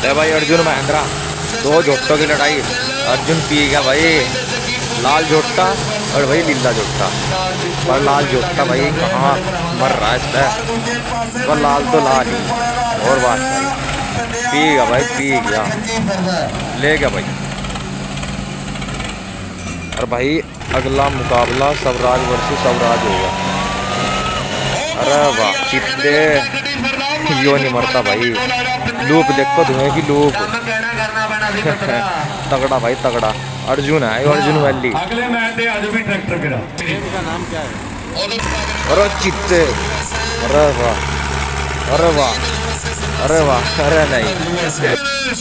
ले भाई अर्जुन महेंद्रा, दो जोटों की लड़ाई। अर्जुन पी गया भाई लाल जोटा और भाई लीला जोटा। पर लाल जोटा भाई कहाँ मर रहा है इस पर, पर लाल तो लाल ही और बात नहीं। पी गया भाई, पी गया, ले गया भाई। और भाई अगला मुकाबला स्वराज वर्सेस स्वराज होगा। अरे वाह चित्ते, यो नहीं मरता भाई। लूप देखो, धुएं की लूप। तगड़ा भाई तगड़ा। अर्जुन है, अर्जुन वैली। अगले मैच में आज भी ट्रैक्टर गिरा। का नाम क्या है? अरे चित्ते, अरे वाह, अरे वाह, अरे वाह, अरे नहीं।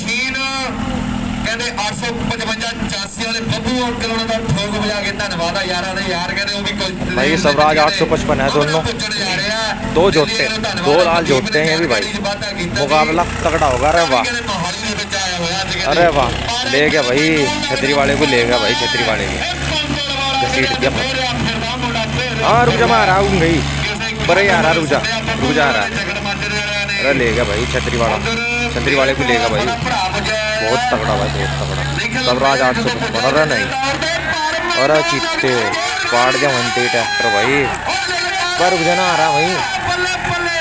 855 वाले बब्बू और करोड़ों का ठोक बजा के धन्यवाद यारा ने यार कहते वो भी कोई भाई स्वराज 855 है दोनों, दो जोटे, दो लाल जोटे हैं ये भी भाई। मुकाबला तगड़ा होगा। अरे वाह, अरे वाह, ले गया भाई छतरी वाले को, ले गया भाई छतरी वाले को, घसीट दिया। हाँ रुक जा, मैं आ रहा हूँ गई, बड़े यार रुक जा, रुक जा रहा है। अरे ले गया भाई छतरी वाला, छतरी वाले को ले गया भाई। बहुत तगड़ा भाई, बहुत तगड़ा। स्वराज 855। अरे नहीं, अरे चित्ते पाड़ गया मनते ट्रैक्टर भाई। पर रुक जाना आ रहा भाई।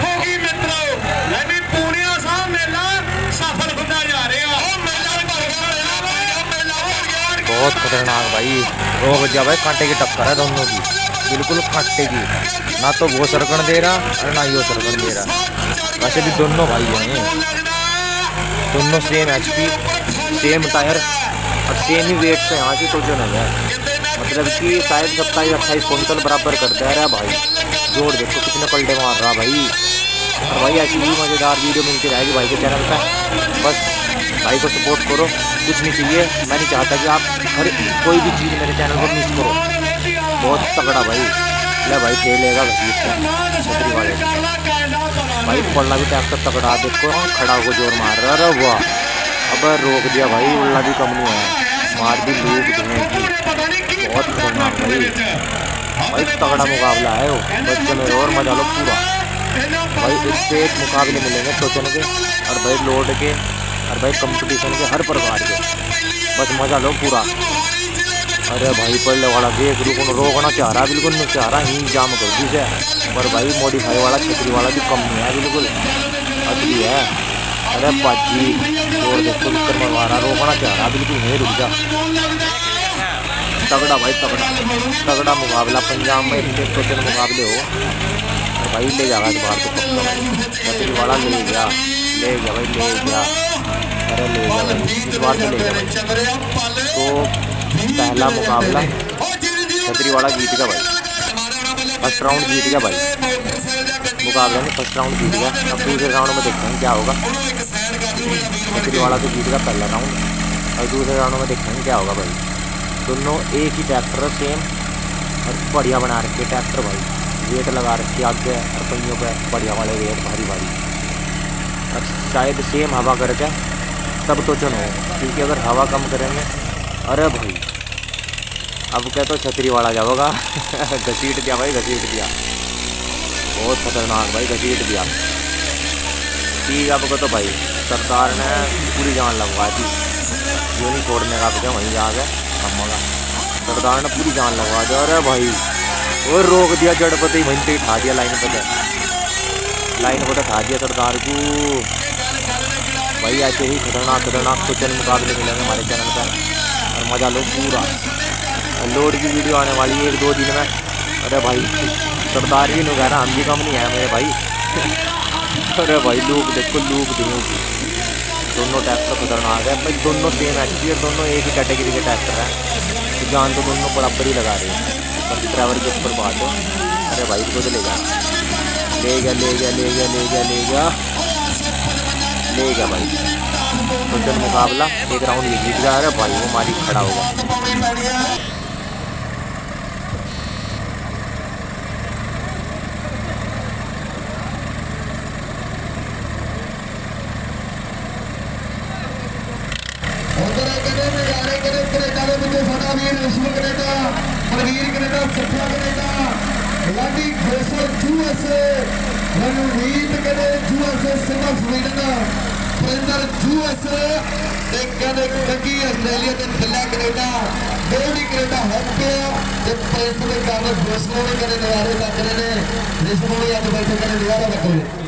बहुत खतरनाक भाई, रोक दिया भाई। कांटे की टक्कर है दोनों की, बिल्कुल कांटे की। ना तो वो सरकण दे रहा और ना ये सरकण दे रहा। वैसे भी दोनों भाई हैं, दोनों सेम एचपी, सेम टायर और सेम ही वेट से यहाँ की तो जो है, मतलब कि शायद 27-28 क्विंटल बराबर करता है भाई। जोड़ देखो कितने पलटे मार रहा भाई। और भाई ऐसी ही मज़ेदार वीडियो मिलती रहेगी भाई के चैनल पर। बस भाई को सपोर्ट करो, कुछ नहीं चाहिए। मैं नहीं चाहता कि आप हर कोई भी चीज़ मेरे चैनल पर मिस करो। बहुत तगड़ा भाई। ले भाई खेलेगा छतरी वाले भाई, पड़ना भी ट्रैक्टर तगड़ा। देखो खड़ा होकर जोर मार रहा है। अरे वाह, अब रोक दिया भाई, उल्ला भी कम नहीं है, मार दी लूप धुएं की। बहुत खतरनाक भाई, भाई तगड़ा मुकाबला है वो। बच्चे मेरे और मजा लो पूरा भाई। इससे एक मुकाबले मिलेंगे टोचन के और भाई लोड के और भाई कंपटीशन के हर प्रकार के। बस मजा लो पूरा। अरे भाई पहले वाला देख, रोकना चाह रहा, बिल्कुल नहीं चाह रहा, ही जाम कर दी से। पर भाई मॉडिफाई वाला छतरी वाला भी कम नहीं है, बिल्कुल असली है। अरे पाजी और देखो कर मरवा रहा, रोकना चाह रहा, बिल्कुल नहीं, रुक जा। तगड़ा भाई तगड़ा, तगड़ा मुकाबला। पंजाब में इतने टोटल मुकाबले हो तो भाई ले जाएगा इस बार तो पक्का। छतरी वाला ले गया, ले गया भाई, ले गया। अरे ले गया भाई, इस बार तो ले गया भाई। तो पहला मुकाबला छतरी वाला जीत गया भाई, फर्स्ट राउंड जीत गया भाई। मुकाबला में फर्स्ट राउंड जीत गया। अब दूसरे राउंड में देखते हैं क्या होगा। छतरी वाला तो जीत गया पहला राउंड और दूसरे राउंड में देखते हैं क्या होगा भाई। दोनों एक ही ट्रैक्टर सेम और बढ़िया बना रखे ट्रैक्टर भाई। वेट लगा रखे आगे और पहियों पे बढ़िया वाले वेट भारी भारी। और शायद सेम हवा करके तब तो चुनो, क्योंकि अगर हवा कम करेंगे। अरे भाई अब क्या तो छतरी वाला जाओगा। घसीट दिया भाई, घसीट दिया। बहुत खतरनाक भाई, घसीट दिया। ठीक है आपको तो भाई सरकार ने पूरी जान लगवा दी, जो नहीं छोड़ने का क्या वहीं जाके थमगा। सरदार ने पूरी जान लगवा दी। अरे भाई वो रोक दिया जड़ पते ही, वहीं पे उठा दिया लाइन पर, लाइन पर उठा दिया सरदार को भाई। ऐसे ही खतरनाक खतरनाक कुछ मुकाबले मिलेंगे हमारे चैनल पर और मजा लो पूरा। लोड की वीडियो आने वाली है 1-2 दिन में। अरे भाई सरदार भी नहीं कह रहा, हम भी कम नहीं है मेरे भाई। अरे भाई लूप देखो, लूप देंगे। दोनों ट्रैक्टर खतरनाक है भाई, दोनों सेम एचपी है, दोनों एक ही कैटेगरी के ट्रैक्टर हैं। तो जान तो दोनों बराबर ही लगा रहे हैं, बस ड्राइवर के ऊपर बात है। अरे भाई इसको तो ले गया, ले गया, ले गया, ले गया, ले गया, ले गया, ले गया भाई। तो चल मुकाबला एक राउंड ये जीत गया। अरे भाई वो मारी खड़ा होगा। सुरेंद्र यूएस ते कहते कंगी आस्ट्रेलिया ते थल्ले कनेडा मोड़ी कनेडा हट पे ते पैसे दे कारण दोस्तों ने कने नजारे तक ने रिश्वों ने अज बैठे कने नजारा तक